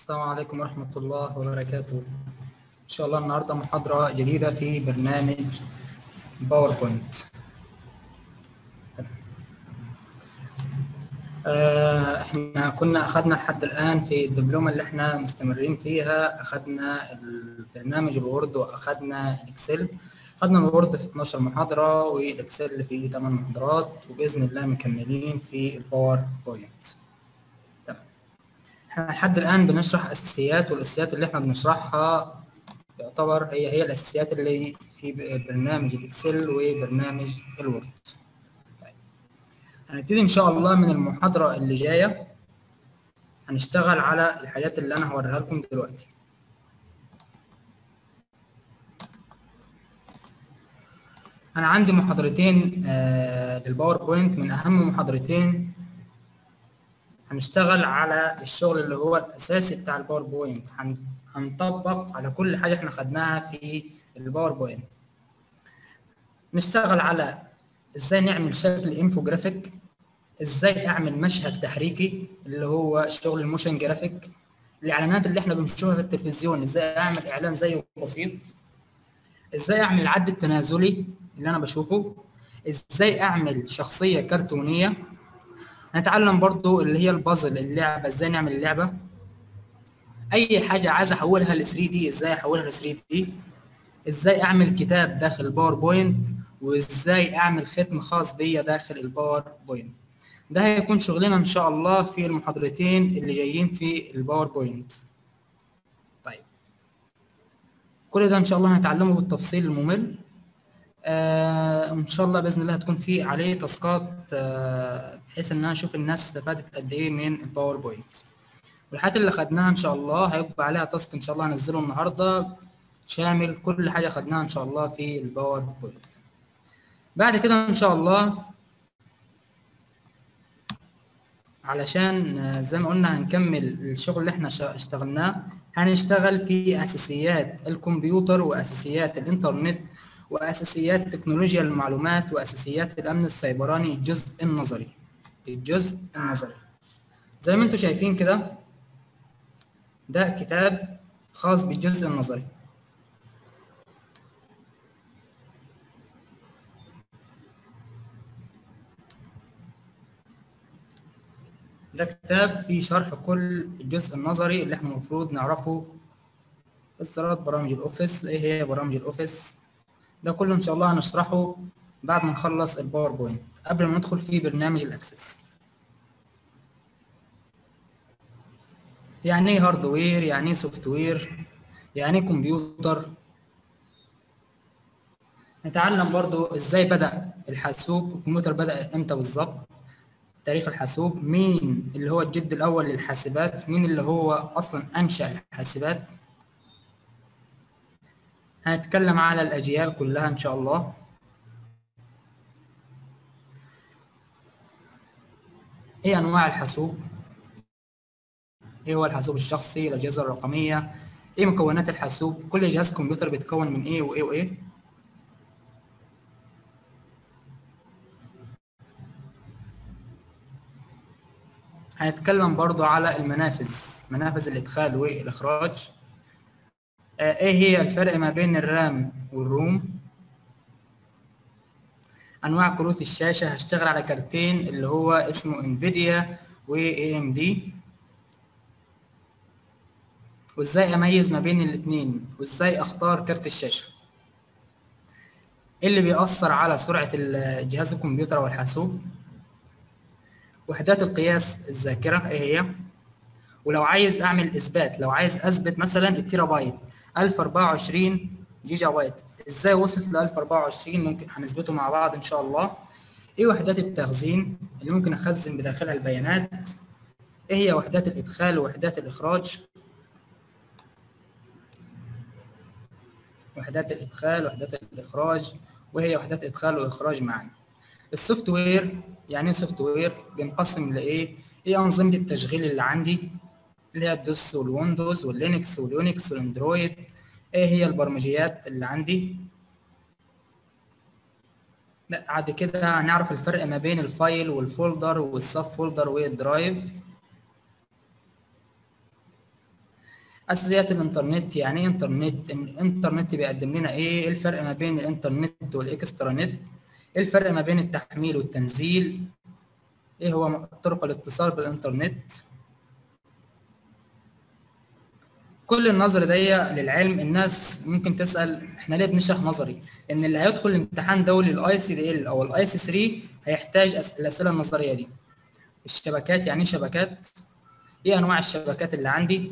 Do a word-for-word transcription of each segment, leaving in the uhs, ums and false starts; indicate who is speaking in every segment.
Speaker 1: السلام عليكم ورحمة الله وبركاته. إن شاء الله النهاردة محاضرة جديدة في برنامج باوربوينت. آه، احنا كنا أخدنا لحد الآن في الدبلومة اللي احنا مستمرين فيها، أخدنا البرنامج الوورد وأخدنا الإكسل. أخدنا الوورد في اتناشر محاضرة والإكسل في ثمانية محاضرات، وبإذن الله مكملين في الباوربوينت. احنا لحد الآن بنشرح أساسيات، والأساسيات اللي احنا بنشرحها يعتبر هي هي الأساسيات اللي في برنامج الإكسل وبرنامج الوورد. طيب. هنبتدي إن شاء الله من المحاضرة اللي جاية، هنشتغل على الحاجات اللي أنا هوريها لكم دلوقتي. أنا عندي محاضرتين آه للباوربوينت، من أهم محاضرتين هنشتغل على الشغل اللي هو الأساسي بتاع الباوربوينت، هنطبق على كل حاجة احنا خدناها في الباوربوينت. نشتغل على ازاي نعمل شكل انفوجرافيك، ازاي اعمل مشهد تحريكي اللي هو شغل الموشن جرافيك، الاعلانات اللي احنا بنشوفها في التلفزيون ازاي اعمل اعلان زيه بسيط، ازاي اعمل العد التنازلي اللي انا بشوفه، ازاي اعمل شخصية كرتونية. هنتعلم برضو اللي هي البازل، اللعبة ازاي نعمل اللعبة، اي حاجة عايز احولها ل ثري دي ازاي احولها ل ثري دي، ازاي اعمل كتاب داخل الباوربوينت، وازاي اعمل ختم خاص بيا داخل الباوربوينت. ده هيكون شغلنا ان شاء الله في المحاضرتين اللي جايين في الباوربوينت. طيب، كل ده ان شاء الله هنتعلمه بالتفصيل الممل. آه ان شاء الله باذن الله هتكون في عليه تاسكات، آه بحيث ان انا اشوف الناس استفادت قد ايه من الباوربوينت. والحاجات اللي خدناها ان شاء الله هيبقى عليها تاسك ان شاء الله هنزله النهارده شامل كل حاجه خدناها ان شاء الله في الباوربوينت. بعد كده ان شاء الله علشان زي ما قلنا هنكمل الشغل اللي احنا اشتغلناه، هنشتغل في اساسيات الكمبيوتر واساسيات الانترنت واساسيات تكنولوجيا المعلومات واساسيات الامن السيبراني، الجزء النظري. الجزء النظري زي ما انتم شايفين كده، ده كتاب خاص بالجزء النظري. ده كتاب فيه شرح كل الجزء النظري اللي احنا المفروض نعرفه، اصدارات برامج الاوفيس، ايه هي برامج الاوفيس. ده كله ان شاء الله هنشرحه بعد ما نخلص الباوربوينت قبل ما ندخل في برنامج الاكسس. يعني ايه هاردوير، يعني ايه سوفت وير، يعني ايه كمبيوتر. نتعلم برضو ازاي بدأ الحاسوب، الكمبيوتر بدأ امتى بالظبط، تاريخ الحاسوب، مين اللي هو الجد الاول للحاسبات، مين اللي هو اصلا انشأ الحاسبات. هنتكلم على الاجيال كلها ان شاء الله. ايه انواع الحاسوب، ايه هو الحاسوب الشخصي، الاجهزه الرقميه، ايه مكونات الحاسوب، كل جهاز كمبيوتر بيتكون من ايه وايه وايه. هنتكلم برضو على المنافذ، منافذ الادخال والاخراج. آه ايه هي الفرق ما بين الرام والروم. انواع كروت الشاشه، هشتغل على كارتين اللي هو اسمه انفيديا و اي ام دي، وازاي اميز ما بين الاثنين، وازاي اختار كارت الشاشه. ايه اللي بيأثر على سرعه الجهاز الكمبيوتر او الحاسوب. وحدات القياس الذاكره ايه هي. ولو عايز اعمل اثبات، لو عايز اثبت مثلا التيرا بايت ألف وأربعة وعشرين جيجا بايت، ازاي وصلت ل ألف وأربعة وعشرين، ممكن هنثبته مع بعض ان شاء الله. ايه وحدات التخزين اللي ممكن اخزن بداخلها البيانات. ايه هي وحدات الادخال ووحدات الاخراج. وحدات الادخال وحدات الاخراج، وهي وحدات ادخال واخراج معا. السوفت وير، يعني ايه سوفت وير، بينقسم لايه. ايه انظمه التشغيل اللي عندي اللي هي الدوس والويندوز واللينكس واليونكس والاندرويد. ايه هي البرمجيات اللي عندي. لا بعد كده هنعرف الفرق ما بين الفايل والفولدر والسب فولدر والدرايف. اساسيات الانترنت. يعني ايه انترنت؟ الانترنت بيقدم لنا ايه؟ إيه الفرق ما بين الانترنت والاكسترا نت؟ ايه الفرق ما بين التحميل والتنزيل؟ ايه هو طرق الاتصال بالانترنت؟ كل النظر دي للعلم. الناس ممكن تسال احنا ليه بنشرح نظري؟ ان اللي هيدخل الامتحان دولي الاي سي دي ال او الاي سي ثلاثة هيحتاج أس- الاسئله النظريه دي. الشبكات، يعني ايه شبكات؟ ايه انواع الشبكات اللي عندي؟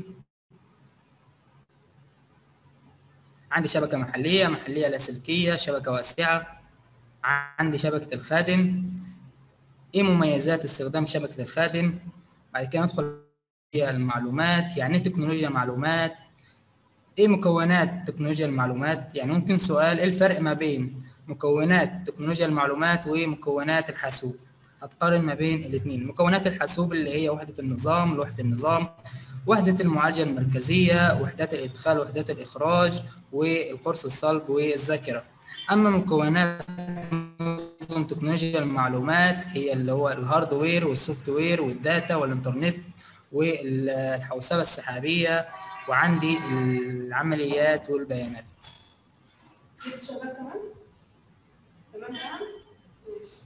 Speaker 1: عندي شبكه محليه، محليه لاسلكيه، شبكه واسعه. عندي شبكه الخادم. ايه مميزات استخدام شبكه الخادم؟ بعد كده ندخل في المعلومات. يعني ايه تكنولوجيا المعلومات؟ ايه مكونات تكنولوجيا المعلومات؟ يعني ممكن سؤال ايه الفرق ما بين مكونات تكنولوجيا المعلومات ومكونات الحاسوب؟ هتقارن ما بين الاثنين. مكونات الحاسوب اللي هي وحدة النظام، لوحة النظام، وحدة المعالجة المركزية، وحدات الإدخال، وحدات الإخراج، والقرص الصلب والذاكرة. أما مكونات تكنولوجيا المعلومات هي اللي هو الهاردوير والسوفت وير والداتا والإنترنت والحوسبة السحابية، وعندي العمليات والبيانات.
Speaker 2: شغال كمان؟ تمام كمان؟ ماشي.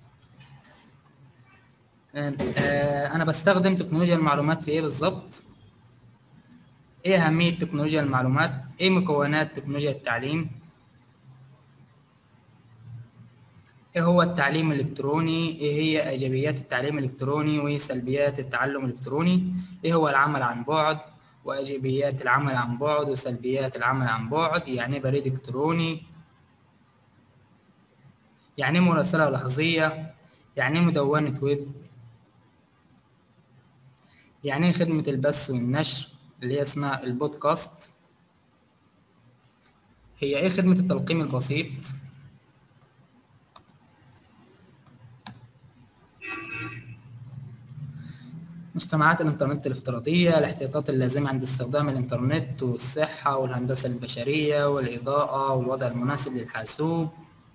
Speaker 1: آه، أنا بستخدم تكنولوجيا المعلومات في إيه بالظبط؟ إيه أهمية تكنولوجيا المعلومات؟ إيه مكونات تكنولوجيا التعليم؟ إيه هو التعليم الإلكتروني؟ إيه هي إيجابيات التعليم الإلكتروني وسلبيات التعلم الإلكتروني؟ إيه هو العمل عن بعد؟ وإيجابيات العمل عن بعد وسلبيات العمل عن بعد؟ يعني إيه بريد إلكتروني؟ يعني إيه مراسلة لحظية؟ يعني إيه مدونة ويب؟ يعني ايه خدمة البث والنشر اللي هي اسمها البودكاست؟ هي ايه خدمة التلقيم البسيط؟ مجتمعات الانترنت الافتراضية، الاحتياطات اللازمة عند استخدام الانترنت، والصحة والهندسة البشرية والإضاءة والوضع المناسب للحاسوب.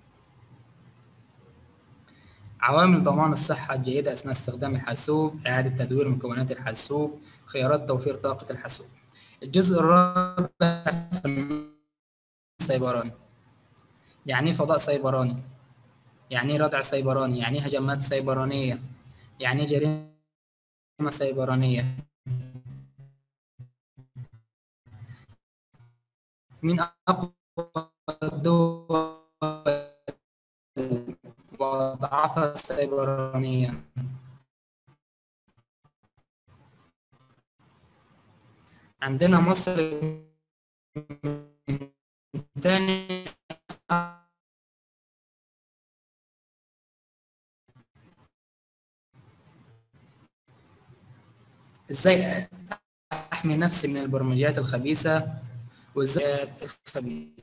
Speaker 1: عوامل ضمان الصحة الجيدة أثناء استخدام الحاسوب، إعادة تدوير مكونات الحاسوب، خيارات توفير طاقة الحاسوب. الجزء الرابع في السيبراني. يعني ايه فضاء سيبراني؟ يعني ايه ردع سيبراني؟ يعني ايه هجمات سيبرانية؟ يعني ايه جريمة سيبرانية؟ مين أقوى الدول وأضعافها سيبرانيا؟ عندنا مصر تاني. ازاي احمي نفسي من البرمجيات الخبيثة وازاي الخبيثة؟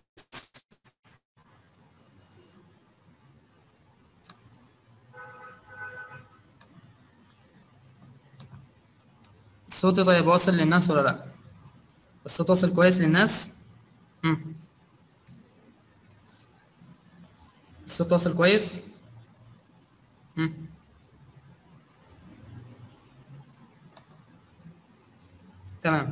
Speaker 1: صوتي طيب واصل للناس ولا لا؟ الصوت واصل كويس للناس؟ مم. الصوت واصل كويس؟ مم. تمام.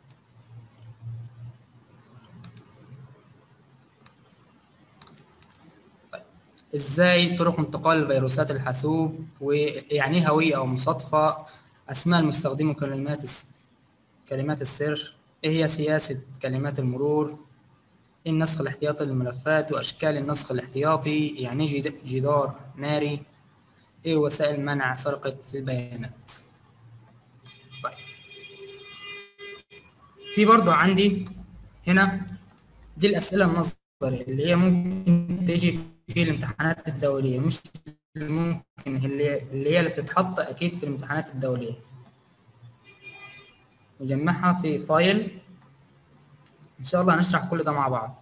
Speaker 1: ازاي طرق انتقال الفيروسات الحاسوب؟ ويعني ايه هوية او مصادفة؟ اسماء المستخدمين وكلمات الس... كلمات السر. ايه هي سياسة كلمات المرور؟ ايه النسخ الاحتياطي للملفات واشكال النسخ الاحتياطي؟ يعني ايه جد- جدار ناري؟ ايه وسائل منع سرقة البيانات؟ طيب، في برضو عندي هنا دي الأسئلة النظري اللي هي ممكن تيجي في الامتحانات الدولية، مش اللي ممكن اللي اللي هي اللي بتتحط أكيد في الامتحانات الدولية. نجمعها في فايل. إن شاء الله هنشرح كل ده مع بعض،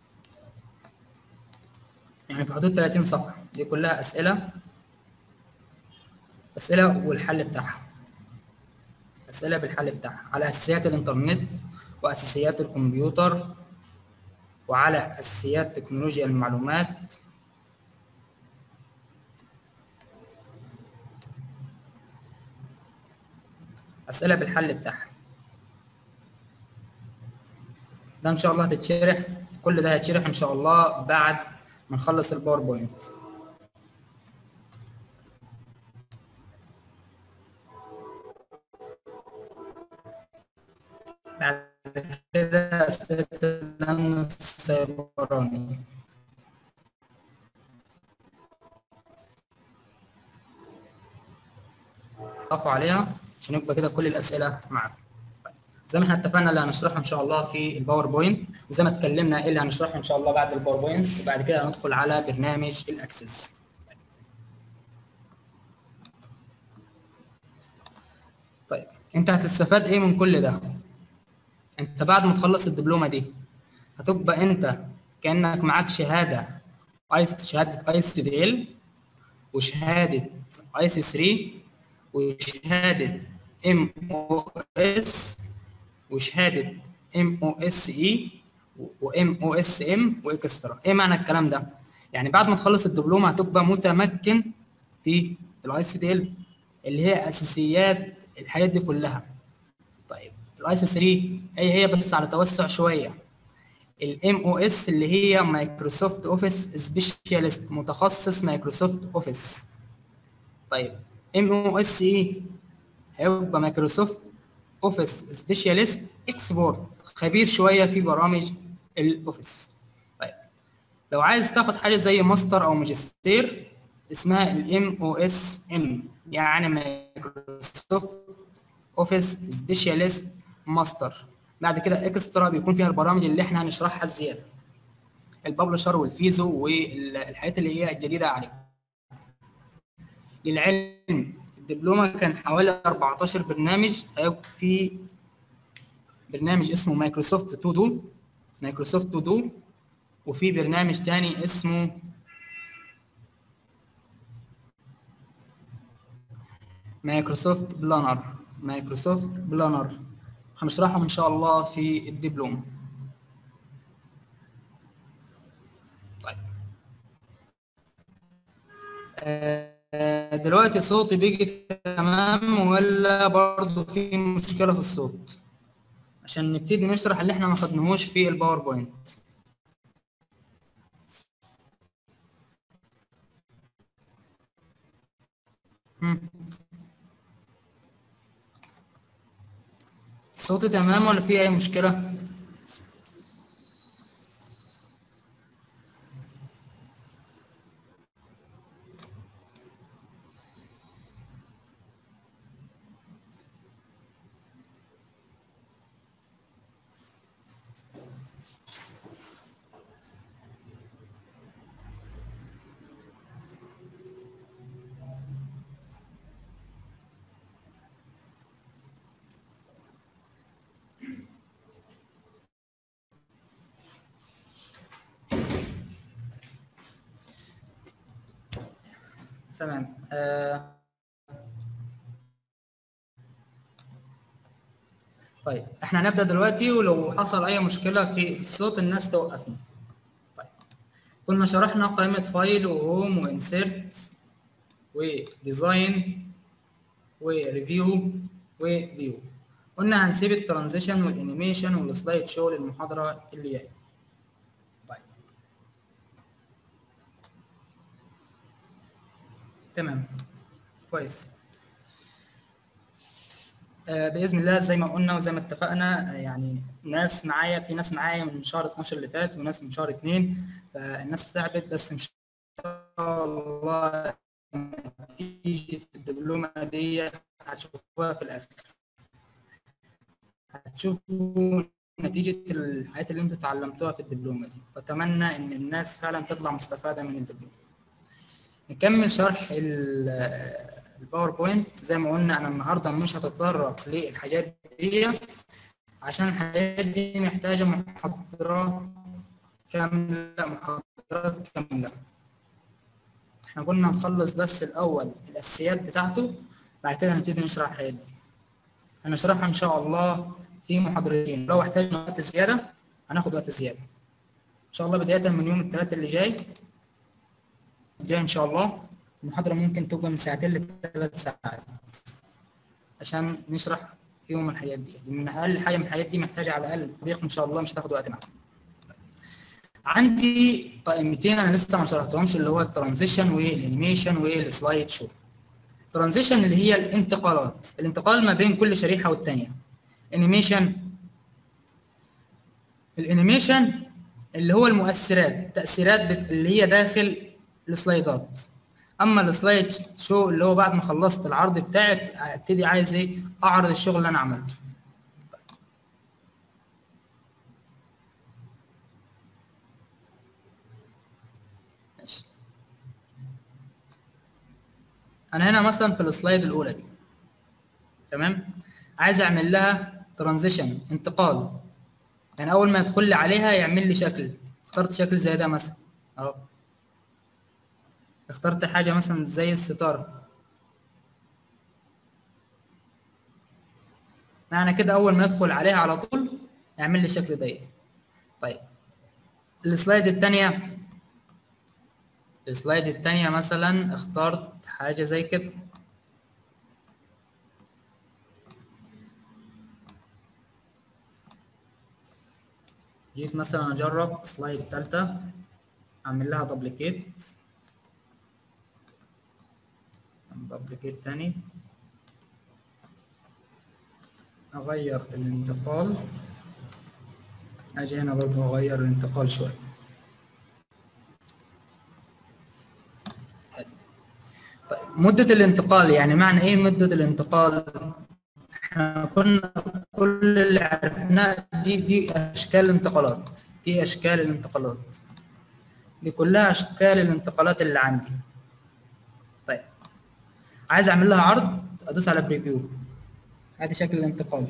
Speaker 1: يعني في حدود ثلاثين صفحة. دي كلها أسئلة، أسئلة والحل بتاعها. أسئلة بالحل بتاعها على أساسيات الإنترنت وأساسيات الكمبيوتر وعلى أساسيات تكنولوجيا المعلومات. أسئلة بالحل بتاعها. ده ان شاء الله هتتشرح، كل ده هيتشرح ان شاء الله بعد ما نخلص الباوربوينت. بعد كده اسئله الامن السيبراني. اضافوا عليها عشان يبقى كده كل الاسئله معاكم. زي ما احنا اتفقنا اللي هنشرحه ان شاء الله في الباوربوينت، وزي ما اتكلمنا ايه اللي هنشرحه ان شاء الله بعد الباوربوينت، وبعد كده هندخل على برنامج الاكسس. طيب انت هتستفاد ايه من كل ده؟ انت بعد ما تخلص الدبلومه دي هتبقى انت كانك معاك شهاده ايس شهاده اي سي دي ال، وشهاده اي سي ثلاثة، وشهاده ام او اس، وشهاده ام او اس اي، وام او اس ام، واكسترا. ايه معنى الكلام ده؟ يعني بعد ما تخلص الدبلومه هتبقى متمكن في الاي سي دي ال اللي هي اساسيات الحاجات دي كلها. طيب الاي سي ثلاثة هي هي بس على توسع شويه. الام او اس اللي هي مايكروسوفت اوفيس سبيشاليست، متخصص مايكروسوفت اوفيس. طيب ام او اس اي هيبقى مايكروسوفت اوفيس سبيشاليست اكسبورت، خبير شويه في برامج الاوفيس. طيب لو عايز تاخد حاجه زي ماستر او ماجستير اسمها الام او اس ام، يعني مايكروسوفت اوفيس سبيشاليست ماستر. بعد كده اكسترا بيكون فيها البرامج اللي احنا هنشرحها الزياده، الببلشر والفيزو والحاجات اللي هي الجديده عليكم. للعلم الدبلومه كان حوالي أربعتاشر برنامج، هيبقى في برنامج اسمه مايكروسوفت تو دو، مايكروسوفت تو دو، وفي برنامج تاني اسمه مايكروسوفت بلانر، مايكروسوفت بلانر هنشرحهم ان شاء الله في الدبلومه. طيب آه دلوقتي صوتي بيجي تمام ولا برضه في مشكله في الصوت؟ عشان نبتدي نشرح اللي احنا ما خدناهوش في الباوربوينت. صوتي تمام ولا في اي مشكله؟ تمام. آه طيب احنا هنبدا دلوقتي، ولو حصل اي مشكله في الصوت الناس توقفني. طيب كنا شرحنا قائمه فايل وهوم وانسيرت وديزاين وريفيو وفيو. قلنا هنسيب الترانزيشن والانيميشن والسلايد شو للمحاضره اللي جايه. طيب تمام كويس. آه باذن الله زي ما قلنا وزي ما اتفقنا، آه يعني ناس معايا، في ناس معايا من شهر اتناشر اللي فات وناس من شهر اتنين، فالناس تعبت، بس ان شاء الله نتيجه الدبلومه دي هتشوفوها في الاخر، هتشوفوا نتيجه الحاجات اللي انتوا اتعلمتوها في الدبلومه دي، واتمنى ان الناس فعلا تطلع مستفاده من الدبلومه. نكمل شرح الباوربوينت. زي ما قلنا انا النهارده مش هتطرق للحاجات دي عشان الحاجات دي محتاجه محاضرات كامله، محاضرات كامله. احنا قلنا نخلص بس الاول الاساسيات بتاعته، بعد كده هنبتدي نشرح الحاجات دي. هنشرحها ان شاء الله في محاضرتين، لو احتاجنا وقت زياده هناخد وقت زياده ان شاء الله، بدايه من يوم الثلاثاء اللي جاي جاي ان شاء الله. المحاضره ممكن تبقى من ساعتين لثلاث ساعات عشان نشرح فيهم الحاجات دي، لان اقل حاجه من الحاجات دي محتاجه على الاقل تطبيق ان شاء الله مش هتاخد وقت معاك. عندي قائمتين انا لسه ما شرحتهمش، اللي هو الترانزيشن والانيميشن والسلايد شو. الترانزيشن اللي هي الانتقالات، الانتقال ما بين كل شريحه والثانيه. انيميشن، الانيميشن اللي هو المؤثرات، تاثيرات بت... اللي هي داخل السلايدات. اما السلايد شو اللي هو بعد ما خلصت العرض بتاعي ابتدي عايز ايه؟ اعرض الشغل اللي انا عملته. ماشي. انا هنا مثلا في السلايد الاولى دي، تمام، عايز اعمل لها ترانزيشن، انتقال، يعني اول ما يدخل لي عليها يعمل لي شكل. اخترت شكل زي ده مثلا اهو، اخترت حاجه مثلا زي الستاره، معنى كده اول ما يدخل عليها على طول يعمل لي شكل ضيق. طيب السلايد الثانيه، السلايد الثانيه مثلا اخترت حاجه زي كده، جيت مثلا اجرب سلايد ثالثه، اعمل لها دبليكيت، دبليكيت تاني، اغير الانتقال، اجي هنا برضو اغير الانتقال شويه. طيب مده الانتقال، يعني معنى ايه مده الانتقال؟ احنا كنا كل اللي عرفناه دي دي اشكال الانتقالات، دي اشكال الانتقالات، دي كلها اشكال الانتقالات اللي عندي. طيب عايز اعمل لها عرض، ادوس على بريفيو، ادي شكل الانتقال.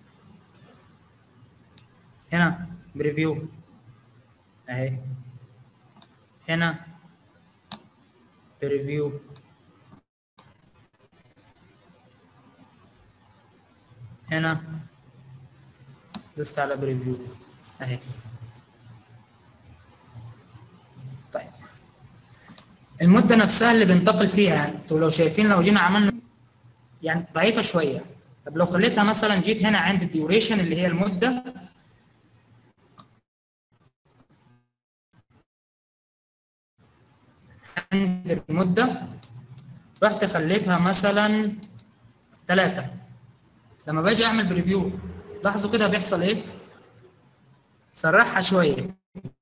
Speaker 1: هنا بريفيو اهي، هنا بريفيو، هنا دوست على بريفيو اهي. طيب المده نفسها اللي بنتقل فيها، انتوا لو شايفين لو جينا عملنا يعني ضعيفه شويه. طب لو خليتها مثلا، جيت هنا عند الديوريشن اللي هي المده، عند المده رحت خليتها مثلا ثلاثة. لما باجي اعمل بريفيو لاحظوا كده بيحصل ايه؟ سرحها شويه.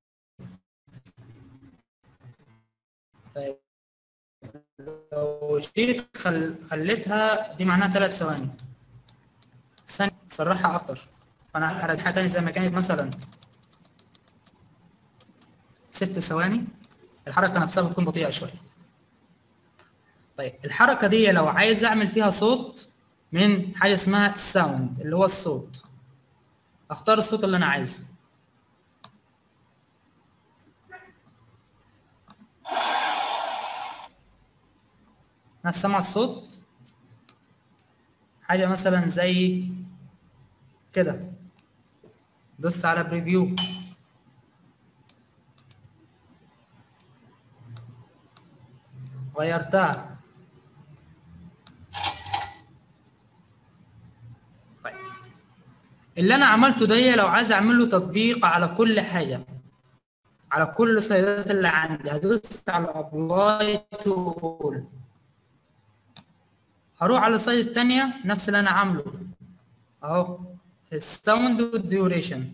Speaker 1: طيب لو جيت خل... خليتها دي معناها ثلاث ثواني، ثانيه سرحها اكتر، فانا هرجعها تاني زي ما كانت مثلا ست ثواني، الحركه نفسها بتكون بطيئه شويه. طيب الحركه دي لو عايز اعمل فيها صوت من حاجه اسمها الساوند اللي هو الصوت، اختار الصوت اللي انا عايزه. ناس سمع الصوت حاجه مثلا زي كده، دوست على بريفيو، غيرتها. طيب اللي انا عملته ده لو عايز اعمل له تطبيق على كل حاجه، على كل السلايدات اللي عندي، هدوس على ابلاي تو اول، هروح على السلايد الثانيه نفس اللي انا عامله اهو في الساوند والديوريشن.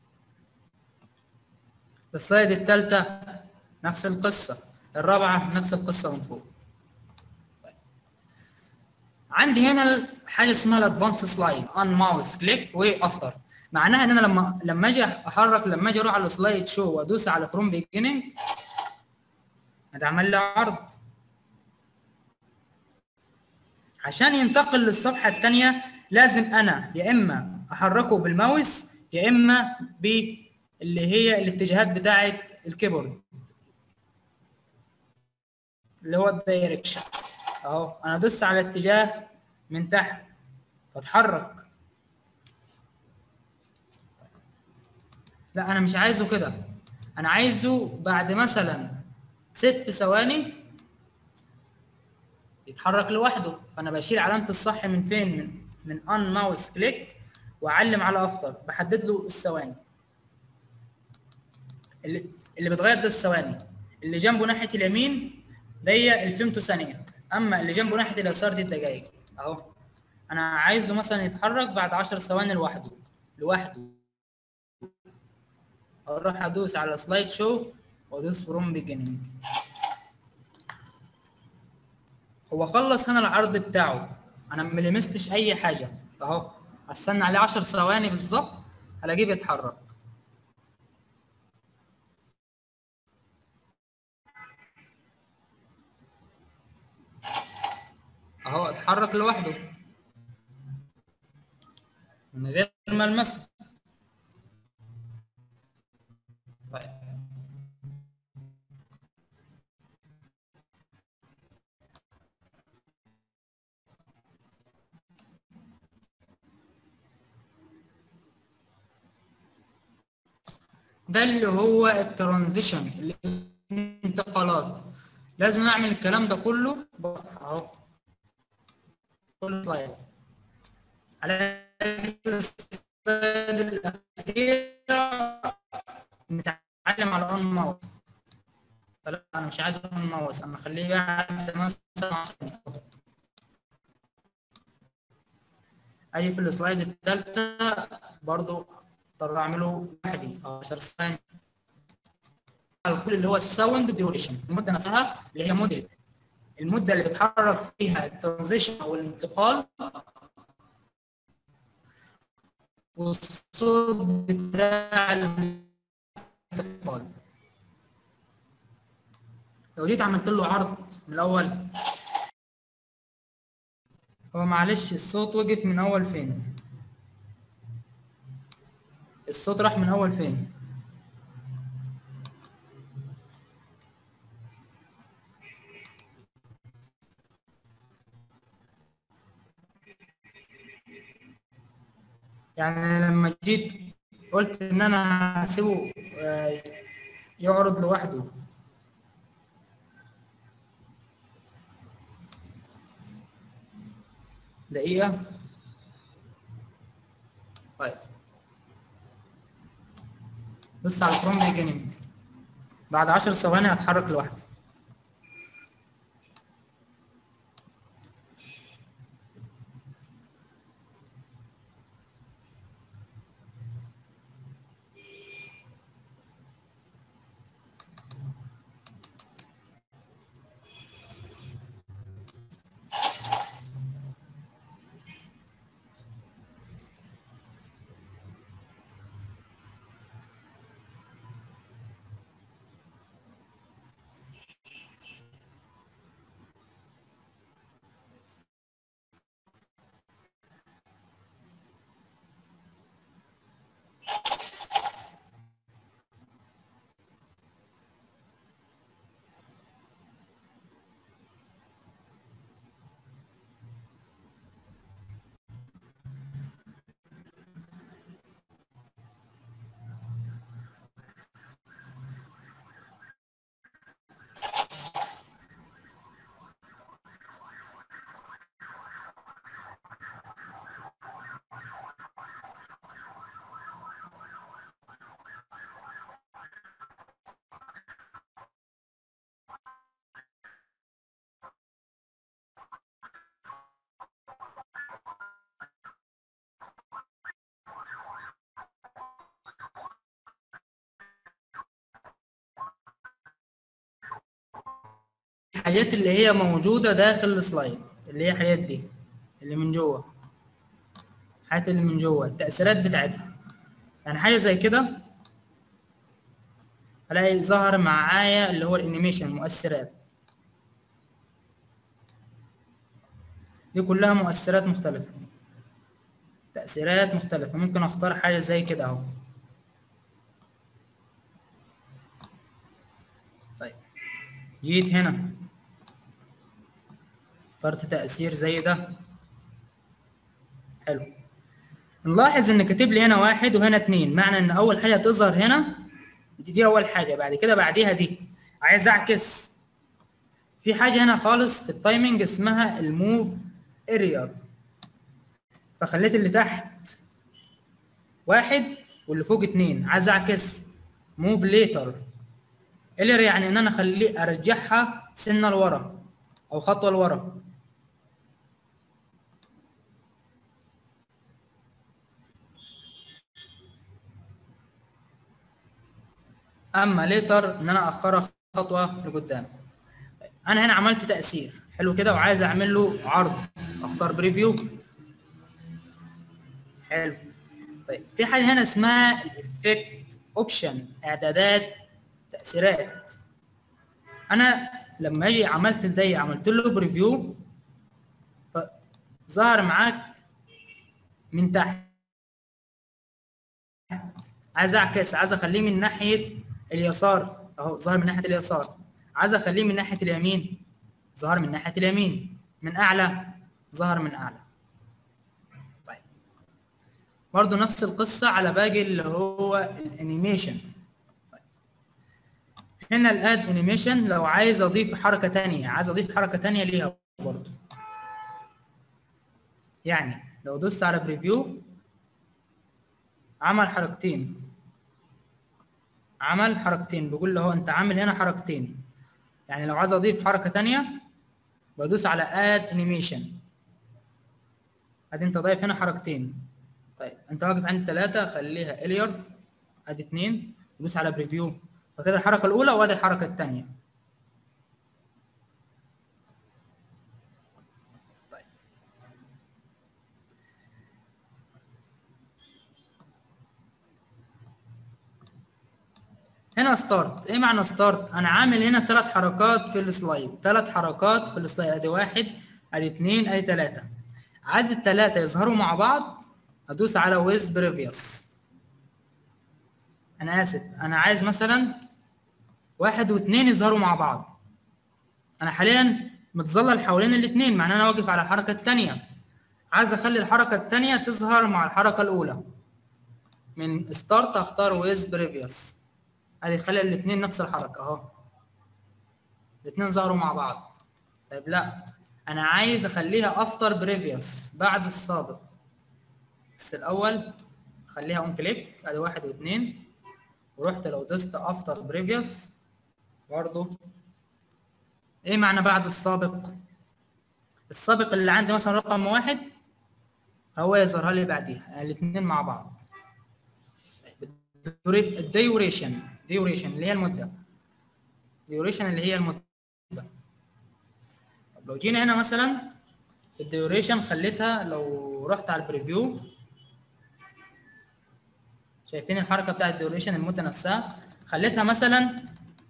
Speaker 1: السلايد الثالثه نفس القصه، الرابعه نفس القصه من فوق. طيب. عندي هنا حاجه اسمها الادفانس سلايد، ان ماوس كليك وافتر، معناها ان انا لما لما اجي احرك، لما اجي اروح على السلايد شو وادوس على فروم بيجيننج هتعمل لي عرض. عشان ينتقل للصفحه الثانيه لازم انا يا اما احركه بالماوس يا اما باللي هي الاتجاهات بتاعه الكيبورد اللي هو الدايركشن اهو. انا دوست على الاتجاه من تحت فاتحرك. لا انا مش عايزه كده، انا عايزه بعد مثلا ست ثواني يتحرك لوحده. فانا بشيل علامه الصح من فين؟ من من ان ماوس كليك واعلم على افتر، بحدد له الثواني. اللي اللي بتغير ده الثواني، اللي جنبه ناحيه اليمين دي الفيمتو ثانيه، اما اللي جنبه ناحيه اليسار دي الدقائق. اهو انا عايزه مثلا يتحرك بعد عشر ثواني لوحده لوحده، اروح ادوس على سلايد شو وادوس فروم بيجيننج. هو خلص هنا العرض بتاعه، انا ما لمستش اي حاجه اهو، هستنى عليه عشر ثواني بالظبط هلاقيه بيتحرك. اهو اتحرك لوحده من غير ما المسه. طيب ده اللي هو الترانزيشن، الانتقالات. لازم اعمل الكلام ده كله اهو كل سلايد. على السلايد الاخيره نتعلم على اون ماوس. لا انا مش عايز اون ماوس، انا اخليه بعد مثلا عشر دقايق. اجي في السلايد الثالثه برضو اضطر اعمله وحدي عشر ثواني. كل اللي هو الساوند ديوريشن، المده نفسها اللي هي مده المده اللي بيتحرك فيها الترانزيشن او الانتقال، والصوت بتاع الانتقال. لو جيت عملت له عرض من الاول، هو معلش الصوت وقف من اول فين؟ الصوت راح من اول فين؟ يعني لما جيت قلت ان انا هسيبه يعرض لوحده، دقيقة. طيب بص على فروم بيجيننج، بعد عشر ثواني هتحرك لوحده. الحاجات اللي هي موجودة داخل السلايد، اللي هي الحاجات دي اللي من جوه، الحاجات اللي من جوه التأثيرات بتاعتها. يعني حاجة زي كده الاقي ظهر معايا اللي هو الانيميشن، مؤثرات دي كلها مؤثرات مختلفة، تأثيرات مختلفة. ممكن اختار حاجة زي كده اهو. طيب جيت هنا اخترت تأثير زي ده، حلو. نلاحظ ان كاتب لي هنا واحد وهنا اتنين، معنى ان اول حاجة تظهر هنا دي, دي اول حاجة، بعد كده بعديها دي. عايز اعكس، في حاجة هنا خالص في التايمنج اسمها الموف اريال، فخليت اللي تحت واحد واللي فوق اتنين. عايز اعكس موف ليتر ايلر، يعني ان انا اخليه ارجعها سنه لورا او خطوه لورا. اما ليتر ان انا اخرها خطوه لقدام. انا هنا عملت تاثير حلو كده وعايز اعمل له عرض، اختار بريفيو. حلو. طيب في حاجه هنا اسمها الافكت اوبشن، اعدادات تاثيرات. انا لما اجي عملت لدي عملت له بريفيو فظهر معاك من تحت. عايز اعكس، عايز اخليه من ناحيه اليسار اهو ظهر من ناحيه اليسار. عايز اخليه من ناحيه اليمين ظهر من ناحيه اليمين. من اعلى ظهر من اعلى. طيب برضه نفس القصه على باقي اللي هو الانيميشن. طيب. هنا الاد انيميشن لو عايز اضيف حركه ثانيه، عايز اضيف حركه ثانيه ليها برضه. يعني لو دوست على بريفيو عمل حركتين، عمل حركتين بيقول له هو انت عامل هنا حركتين. يعني لو عايز اضيف حركه ثانيه بدوس على اد انيميشن، ادي انت ضايف هنا حركتين. طيب انت واقف عند ثلاثه خليها الير، ادي اثنين، دوس على بريفيو فكده الحركه الاولى وادي الحركه الثانيه. طيب هنا ستارت. ايه معنى ستارت؟ انا عامل هنا ثلاث حركات في السلايد، ثلاث حركات في السلايد، ادي واحد ادي اثنين ادي ثلاثه. عايز الثلاثه يظهروا مع بعض ادوس على ويز بريفيوس. انا اسف، انا عايز مثلا واحد واثنين يظهروا مع بعض. انا حاليا متظلل حوالين الاثنين معناه انا واقف على الحركه الثانيه. عايز اخلي الحركه الثانيه تظهر مع الحركه الاولى. من ستارت اختار ويز بريفيوس، ادي خلي الاثنين نفس الحركه اهو، الاثنين ظهروا مع بعض. طيب لا، انا عايز اخليها افتر بريفيوس، بعد السابق. بس الاول خليها اون كليك، ادي واحد واثنين، ورحت لو دوست افتر بريفيوس برضه. ايه معنى بعد السابق؟ السابق اللي عندي مثلا رقم واحد هو يظهرها لي بعديها، يعني الاثنين مع بعض. الديوريشن، ديوريشن اللي هي المده، ديوريشن اللي هي المده. طب لو جينا هنا مثلا في الديوريشن خليتها، لو رحت على البريفيو شايفين الحركه بتاعت الديوريشن المده نفسها، خليتها مثلا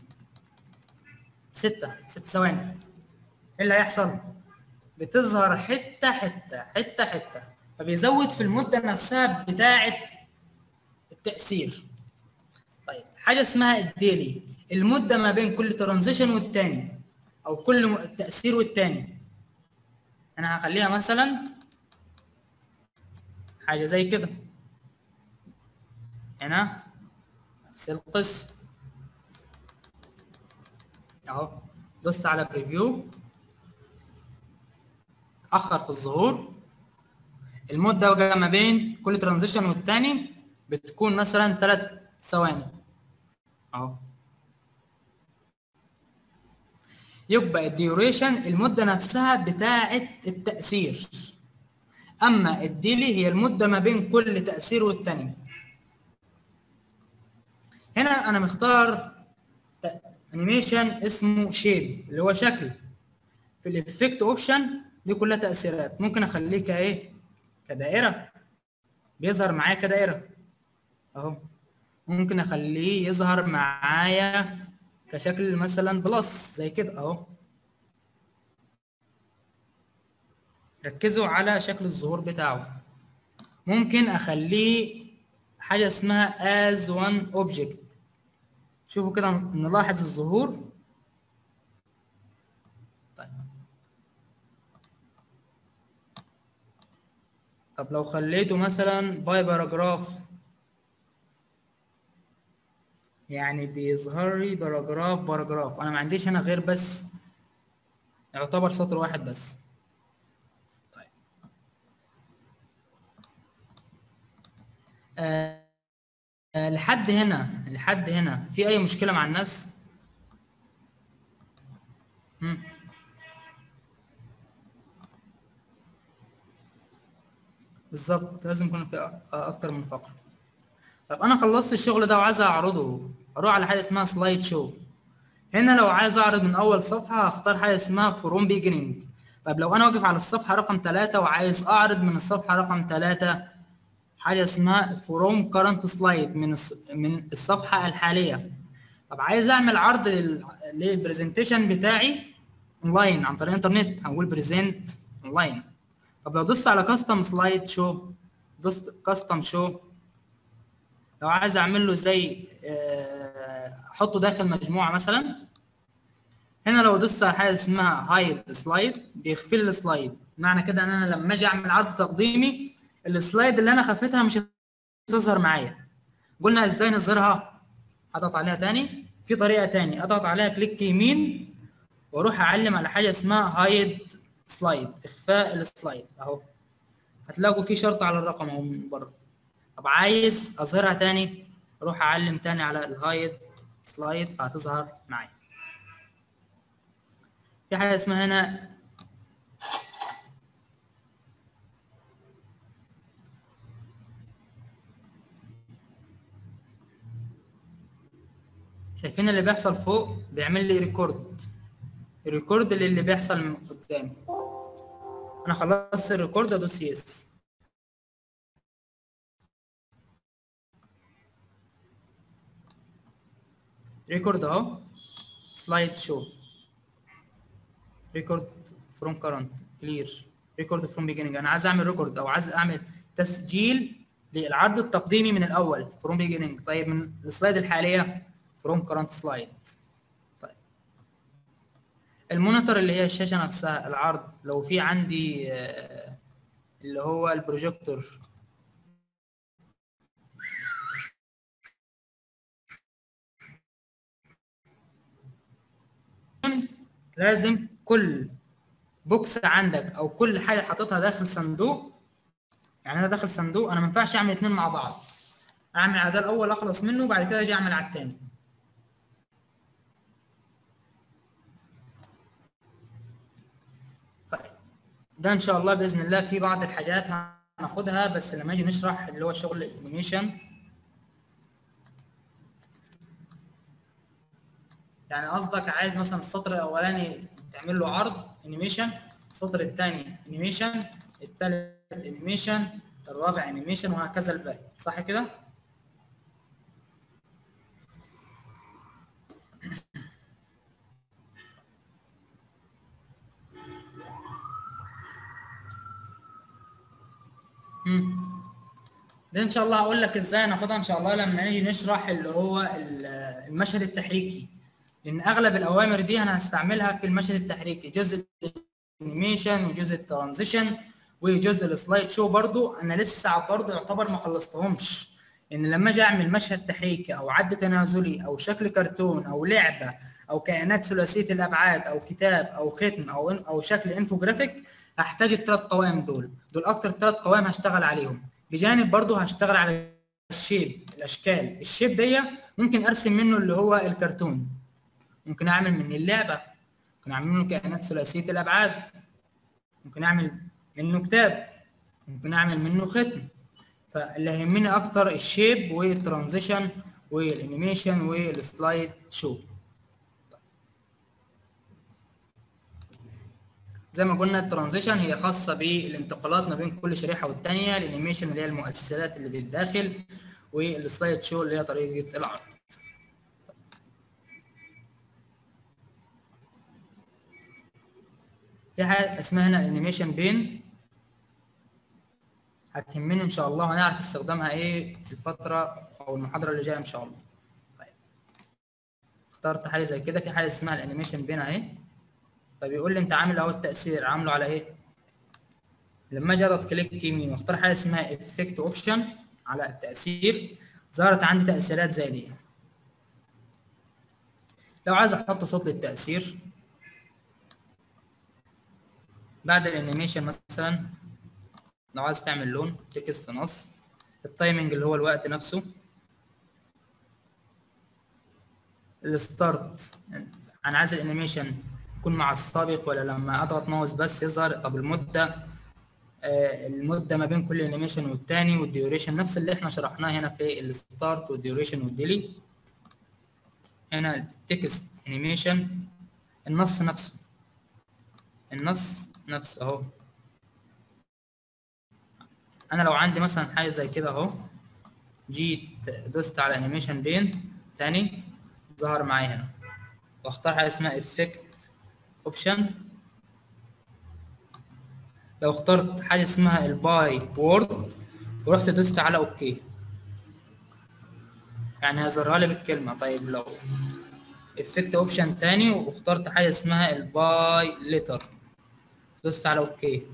Speaker 1: ستة ست ثواني. ايه اللي هيحصل؟ بتظهر حته حته حته حته، فبيزود في المده نفسها بتاعه التاثير. طيب حاجه اسمها الديلي، المده ما بين كل ترانزيشن والتاني او كل تاثير والتاني. انا هخليها مثلا حاجه زي كده. هنا نفس القصه اهو، دوست على بريفيو اخر في الظهور. المده بقى ما بين كل ترانزيشن والتاني بتكون مثلا ثلاث ثواني اهو. يبقى الديوريشن المده نفسها بتاعه التاثير، اما الديلي هي المده ما بين كل تاثير والتاني. هنا انا مختار انيميشن اسمه شيب اللي هو شكل. في الافكت اوبشن دي كلها تاثيرات، ممكن اخليه كايه كدائره، بيظهر معايا كدائره اهو. ممكن اخليه يظهر معايا كشكل مثلا بلس زي كده اهو. ركزوا على شكل الظهور بتاعه. ممكن اخليه حاجه اسمها as one object. شوفوا كده نلاحظ الظهور. طيب طب لو خليته مثلا باي باراجراف، يعني بيظهر لي باراجراف باراجراف. انا ما عنديش هنا غير بس يعتبر سطر واحد بس. طيب آه آه لحد هنا لحد هنا في اي مشكله مع الناس؟ مم. بالظبط، لازم يكون في أ- اكتر من فقره. طب انا خلصت الشغل ده وعايز اعرضه، اروح على حاجه اسمها سلايد شو. هنا لو عايز اعرض من اول صفحه هختار حاجه اسمها فروم بيجيننج. طب لو انا واقف على الصفحه رقم ثلاثة وعايز اعرض من الصفحه رقم ثلاثة، حاجه اسمها فروم كارنت سلايد، من الص- من الصفحه الحاليه. طب عايز اعمل عرض لل- للبرزنتيشن بتاعي اونلاين عن طريق الانترنت، هنقول بريزنت اونلاين. طب لو دوست على كاستم سلايد شو، دوست كاستم شو، لو عايز اعمل له زي آه، احطه داخل مجموعه مثلا، هنا لو دوست على حاجه اسمها هايد سلايد بيخفي لي السلايد. معنى كده ان انا لما اجي اعمل عرض تقديمي السلايد اللي انا خفيتها مش هتظهر معايا. قلنا ازاي نظهرها؟ اضغط عليها تاني، في طريقه تاني، اضغط عليها كليك يمين واروح اعلم على حاجه اسمها هايد سلايد، اخفاء السلايد اهو. هتلاقوا في شرط على الرقم اهو من بره. طب عايز اظهرها تاني، اروح اعلم تاني على الهايد سلايد فهتظهر معايا. في حاجه اسمها هنا شايفين اللي بيحصل فوق بيعمل لي ريكورد، ريكورد للي بيحصل من قدامي. انا خلصت الريكورد ادوس يس. ريكورد اهو، سلايد شو، ريكورد فروم كرنت كلير، ريكورد فروم بيجيننج. انا عايز اعمل ريكورد او عايز اعمل تسجيل للعرض التقديمي من الاول فروم بيجيننج. طيب من السلايد الحاليه فروم كرنت سلايد. طيب المونيتور اللي هي الشاشه نفسها، العرض لو في عندي آه، اللي هو البروجيكتور، لازم كل بوكس عندك او كل حاجه حاططها داخل صندوق. يعني انا داخل صندوق، انا ما ينفعش اعمل اتنين مع بعض، اعمل على ده الاول اخلص منه وبعد كده اجي اعمل على التاني. طيب ده ان شاء الله باذن الله في بعض الحاجات هناخدها بس لما اجي نشرح اللي هو شغل الانيميشن. يعني قصدك عايز مثلا السطر الاولاني تعمل له عرض انيميشن، السطر الثاني انيميشن، الثالث انيميشن، الرابع انيميشن، وهكذا الباقي، صح كده؟ امم ده ان شاء الله هقول لك ازاي ناخدها ان شاء الله لما نيجي نشرح اللي هو ال- المشهد التحريكي، لان اغلب الاوامر دي انا هستعملها في المشهد التحريكي، جزء الانيميشن وجزء الترانزيشن وجزء السلايد شو. برضو انا لسه برضو يعتبر ما خلصتهمش، ان لما اجي اعمل مشهد تحريكي او عد تنازلي او شكل كرتون او لعبه او كائنات ثلاثيه الابعاد او كتاب او ختم او او شكل انفوجرافيك، هحتاج الثلاث قوائم دول. دول اكتر ثلاث قوائم هشتغل عليهم. بجانب برضو هشتغل على الشيب، الاشكال. الشيب دي ممكن ارسم منه اللي هو الكرتون، ممكن اعمل منه اللعبه، ممكن اعمل منه كائنات ثلاثيه الابعاد، ممكن اعمل منه كتاب، ممكن اعمل منه ختم. فاللي هيهمني اكتر الشيب والترانزيشن والانيميشن والسلايد شو. زي ما قلنا الترانزيشن هي خاصه بالانتقالات ما بين كل شريحه والثانيه، الانيميشن اللي هي المؤثرات اللي بالداخل، والسلايد شو اللي هي طريقه العرض. في حاجه اسمها هنا الانيميشن بين، هتهمني ان شاء الله وهنعرف استخدامها ايه في الفتره او المحاضره اللي جايه ان شاء الله. طيب اخترت حاجه زي كده، في حاجه اسمها الانيميشن بين اهي. فبيقول لي انت عامل اهو التاثير، عامله على ايه؟ لما اجي اضغط كليك يمين واختار حاجه اسمها افكت اوبشن على التاثير، ظهرت عندي تاثيرات زي دي. لو عايز احط صوت للتاثير بعد الانيميشن مثلا، لو عايز تعمل لون تكست نص، التايمنج اللي هو الوقت نفسه. الستارت، انا عايز الانيميشن يكون مع السابق ولا لما اضغط ماوس بس يظهر. طب المده، آه المده ما بين كل انيميشن والتاني، والديوريشن نفس اللي احنا شرحناه هنا في الستارت والديوريشن والديلي. هنا التكست انيميشن، النص نفسه، النص نفسه اهو. انا لو عندي مثلا حاجه زي كده اهو، جيت دوست على انيميشن بين تاني ظهر معايا هنا، واختار حاجه اسمها افكت اوبشن. لو اخترت حاجه اسمها الباي وورد ورحت دوست على اوكي، يعني هيظهرها لي بالكلمه. طيب لو افكت اوبشن تاني واخترت حاجه اسمها الباي ليتر دوست على اوكي،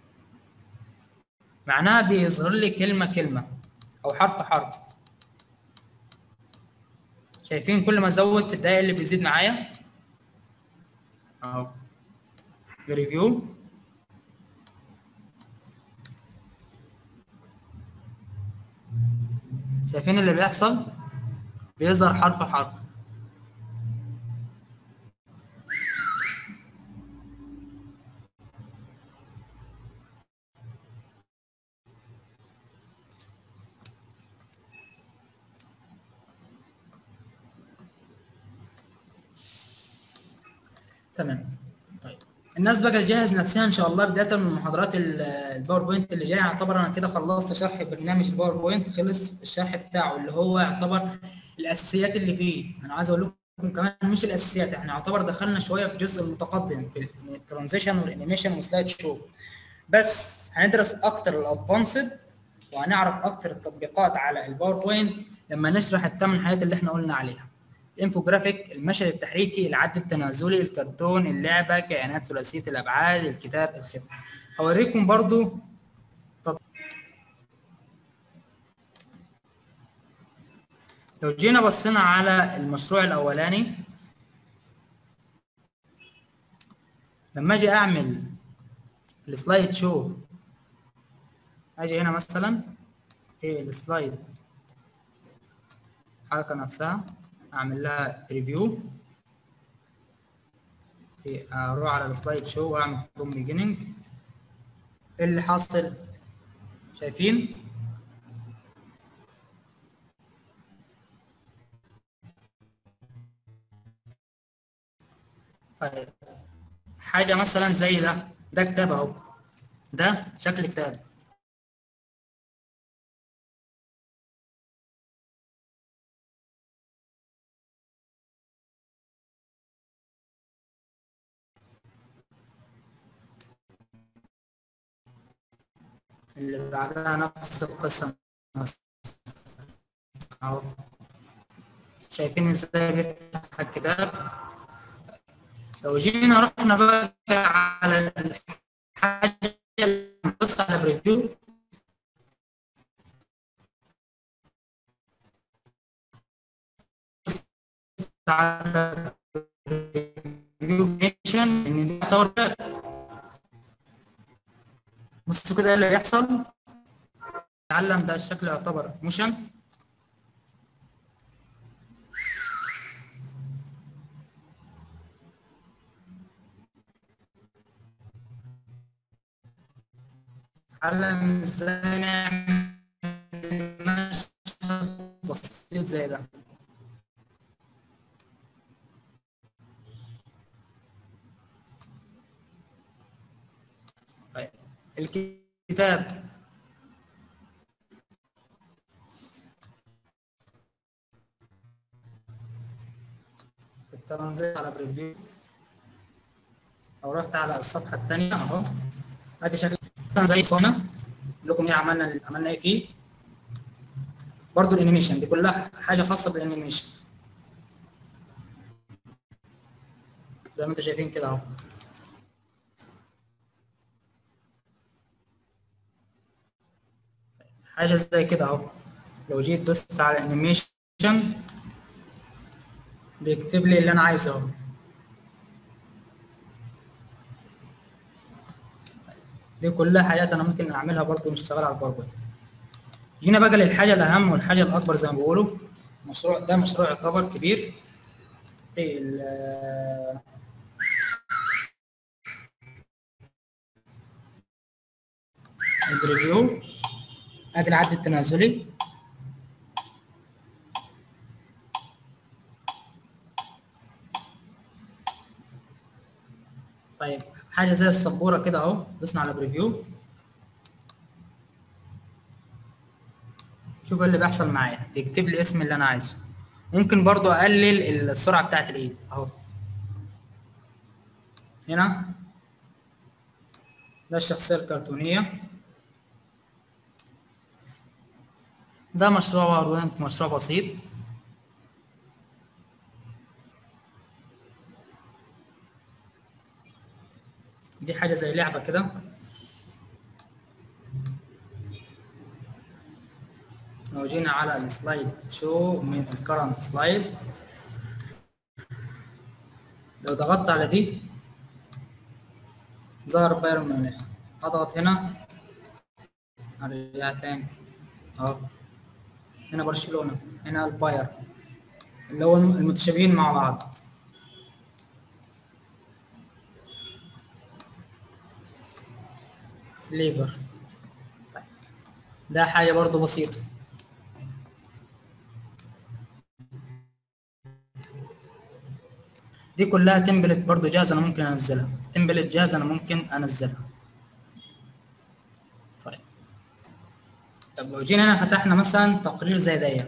Speaker 1: معناها بيظهر لي كلمه كلمه او حرف حرف. شايفين كل ما ازود في الدقائق اللي بيزيد معايا اهو. بريفيو، شايفين اللي بيحصل؟ بيظهر حرف حرف. تمام. طيب الناس بقى تجهز نفسها ان شاء الله بدايه من محاضرات الباوربوينت اللي جايه. يعتبر انا كده خلصت شرح برنامج الباوربوينت، خلص الشرح بتاعه اللي هو يعتبر الاساسيات اللي فيه. انا عايز اقول لكم كمان مش الاساسيات، احنا يعتبر دخلنا شويه في الجزء المتقدم في الترانزيشن والانيميشن وسلايد شو، بس هندرس اكتر الادفانسد وهنعرف اكتر التطبيقات على الباوربوينت لما نشرح الثمان حاجات اللي احنا قلنا عليها: الانفوجرافيك، المشهد التحريكي، العد التنازلي، الكرتون، اللعبه، كائنات ثلاثيه الابعاد، الكتاب، الخدمه. هوريكم برضو تط... لو جينا بصينا على المشروع الاولاني، لما اجي اعمل السلايد شو، اجي هنا مثلا في السلايد الحركه نفسها اعمل لها ريفيو، اروح على السلايد شو واعمل فروم بيجيننج. ايه اللي حاصل؟ شايفين؟ طيب حاجه مثلا زي ده، ده كتاب اهو، ده شكل كتاب. اللي بعدها نفس القصه اهو. شايفين ازاي بيفتح الكتاب؟ لو جينا رحنا بقى على الحاجه اللي بنبص على بريفيو، على بريفيو فيشن ان دي تعتبر، بصوا كده ايه اللي بيحصل. اتعلم ده الشكل يعتبر موشن. اتعلم ازاي نعمل مشهد بسيط زي ده. طيب الكتاب، الترانزيت على بريفيو، او رحت على الصفحه الثانيه اهو، ادي شكل زي صونا لكم ايه عملنا عملنا ايه فيه. برضو الانيميشن دي كلها حاجه خاصه بالانيميشن زي ما انتم شايفين كده اهو. حاجه زي كده اهو، لو جيت دوست على الانيميشن بيكتب لي اللي انا عايزه اهو. دي كلها حاجات انا ممكن اعملها برضو نشتغل على الباوربوينت. جينا بقى للحاجه الاهم والحاجه الاكبر زي ما بيقولوا. مشروع ده مشروع يعتبر كبير في البريفيو. ادي العد التنازلي. طيب حاجه زي السبوره كده اهو، دوسنا على بريفيو، شوف اللي بيحصل معايا، بيكتب لي اسم اللي انا عايزه. ممكن برضو اقلل السرعه بتاعت الايد اهو. هنا ده الشخصيه الكرتونيه، ده مشروع باوربوينت، مشروع بسيط. دي حاجه زي لعبه كده. لو جينا على السلايد شو من الكرنت سلايد، لو ضغطت على دي ظهر بايرن ميونخ. اضغط هنا ارجع تاني اهو. هنا برشلونه، هنا الباير، اللي هو المتشابهين مع بعض. ليفر. طيب. ده حاجه برضو بسيطه. دي كلها تمبلت برضو جاهزه، انا ممكن انزلها. تمبلت جاهزه انا ممكن انزلها. طيب طب لو جينا هنا فتحنا مثلا تقرير زي ده،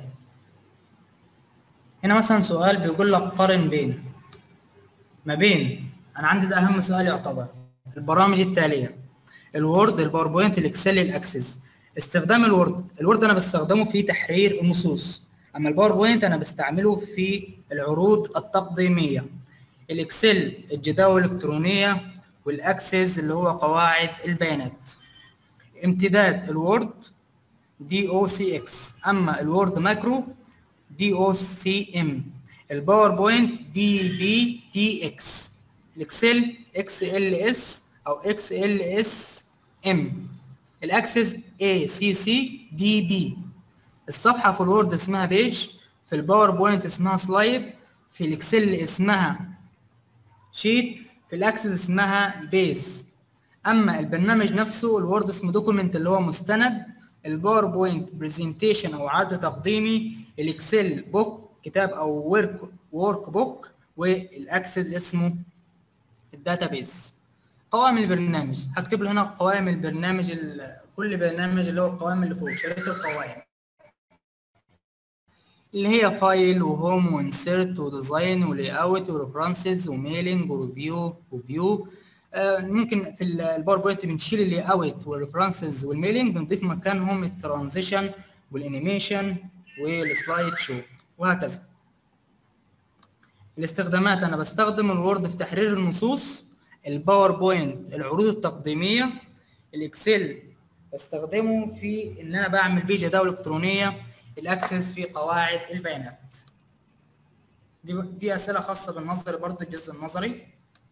Speaker 1: هنا مثلا سؤال بيقول لك قارن بين ما بين، انا عندي ده اهم سؤال يعتبر، البرامج التاليه: الوورد، الباوربوينت، الاكسل، الاكسس. استخدام الوورد، الوورد انا بستخدمه في تحرير النصوص، اما الباوربوينت انا بستعمله في العروض التقديميه. الاكسل الجداول الالكترونيه، والاكسس اللي هو قواعد البيانات. امتداد الوورد دي او سي اكس، اما الوورد ماكرو دي او سي ام. الباوربوينت بي بي تي اكس. الاكسل اكس ال اس او اكس ال اس ام. الاكسس اي سي سي دي بي. الصفحه في الوورد اسمها بيج، في الباوربوينت اسمها سلايد، في الاكسل اسمها شيت، في الاكسس اسمها بيز. اما البرنامج نفسه الوورد اسمه دوكيمنت اللي هو مستند، الباوربوينت برزنتيشن او عرض تقديمي، الاكسل بوك كتاب او ورك ورك بوك، والاكسس اسمه الداتابيز. قوائم البرنامج هكتب له هنا قوائم البرنامج، كل برنامج اللي هو القوائم اللي فوق شريط القوائم اللي هي فايل وهوم وانسيرت وديزاين ولي اوت وريفرنسز وميلينج وريفيو وفيو. آه ممكن في الباوربوينت بنشيل اللي اوت والريفرنسز والميلينج، بنضيف مكانهم الترانزيشن والانيميشن والسلايد شو وهكذا. الاستخدامات انا بستخدم الوورد في تحرير النصوص، الباوربوينت العروض التقديميه، الاكسل بستخدمه في ان انا بعمل بيه جداول الكترونيه، الاكسس في قواعد البيانات. دي دي اسئله خاصه بالنظري برضه، الجزء النظري.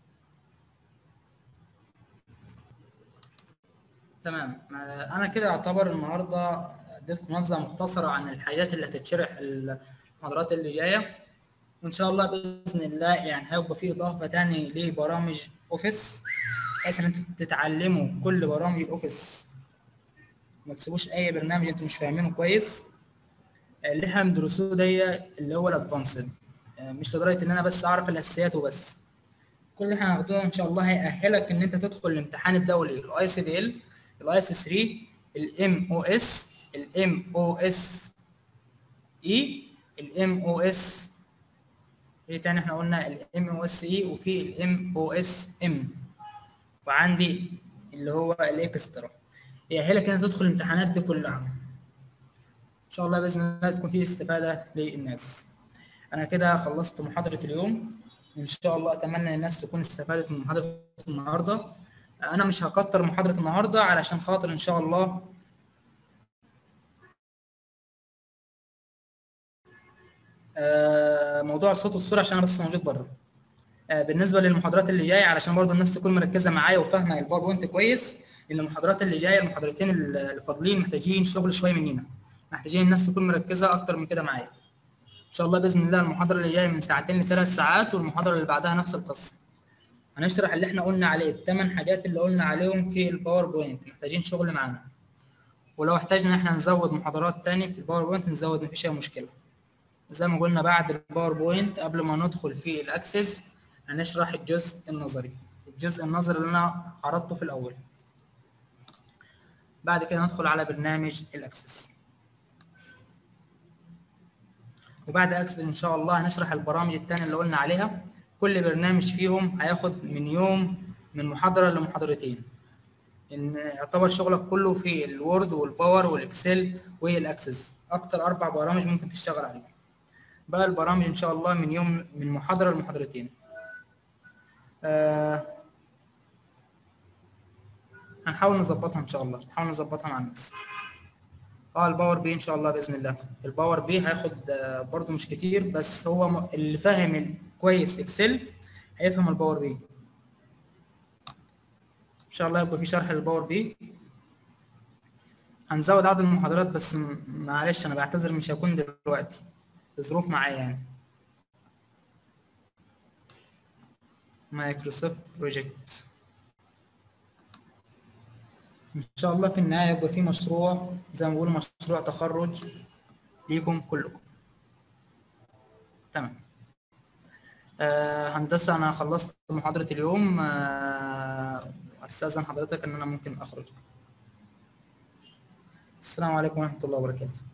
Speaker 1: تمام. انا كده يعتبر النهارده اديتكم نبذه مختصره عن الحاجات اللي هتتشرح المحاضرات اللي جايه، وان شاء الله باذن الله يعني هيبقى في اضافه تاني لبرامج اوفيس، بحيث ان انتوا تتعلموا كل برامج الاوفيس، ما تسيبوش اي برنامج انتوا مش فاهمينه كويس. اللي احنا بندرسوه ده اللي هو الادفانسد، مش لدرجه ان انا بس اعرف الاساسيات وبس. كل اللي احنا هناخده ان شاء الله هيأهلك ان انت تدخل الامتحان الدولي الاي سي دي ال، الاي اس ثلاثة، الام او اس، الام او اس اي، الام او اس ايه تاني، احنا قلنا الام او اس اي، وفي الام او اس ام، وعندي اللي هو الاكسترا. يأهلك ان انت تدخل الامتحانات دي كلها. ان شاء الله باذن الله تكون في استفاده للناس. انا كده خلصت محاضره اليوم، ان شاء الله اتمنى ان الناس تكون استفادت من محاضره النهارده. انا مش هكتر محاضره النهارده علشان خاطر ان شاء الله موضوع الصوت والصوره، عشان انا بس موجود بره. بالنسبه للمحاضرات اللي جايه علشان برضو الناس تكون مركزه معايا وفاهمه الباوربوينت كويس، لان المحاضرات اللي جايه المحاضرتين اللي فاضلين محتاجين شغل شويه مننا. محتاجين الناس تكون مركزه اكتر من كده معايا. ان شاء الله باذن الله المحاضره اللي جايه من ساعتين لثلاث ساعات، والمحاضره اللي بعدها نفس القصه. هنشرح اللي احنا قلنا عليه، الثمان حاجات اللي قلنا عليهم في الباوربوينت محتاجين شغل معانا. ولو احتاجنا ان احنا نزود محاضرات تاني في الباوربوينت نزود، مفيش اي مشكله. زي ما قلنا بعد الباوربوينت قبل ما ندخل في الاكسس هنشرح الجزء النظري، الجزء النظري اللي انا عرضته في الاول. بعد كده ندخل على برنامج الاكسس، وبعد اكسس ان شاء الله هنشرح البرامج التانية اللي قلنا عليها. كل برنامج فيهم هياخد من يوم من محاضرة لمحاضرتين، ان يعتبر شغلك كله في الوورد والباور والاكسل والاكسس، اكتر اربع برامج ممكن تشتغل عليهم. بقى البرامج ان شاء الله من يوم من محاضرة لمحاضرتين. آه هنحاول نظبطها ان شاء الله، نحاول نظبطها مع الناس. اه الباور بي ان شاء الله باذن الله، الباور بي هياخد آه برضو مش كتير، بس هو م... اللي فاهم كويس اكسل هيفهم الباور بي. ان شاء الله يبقى في شرح للباور بي. هنزود عدد المحاضرات بس معلش انا بعتذر مش هيكون دلوقتي، الظروف معايا يعني. مايكروسوفت بروجكت ان شاء الله في النهايه يبقى في مشروع زي ما بيقولوا مشروع تخرج ليكم كلكم. تمام. آه هندسه انا خلصت محاضره اليوم. آه استاذن حضرتك ان انا ممكن اخرج. السلام عليكم ورحمه الله وبركاته.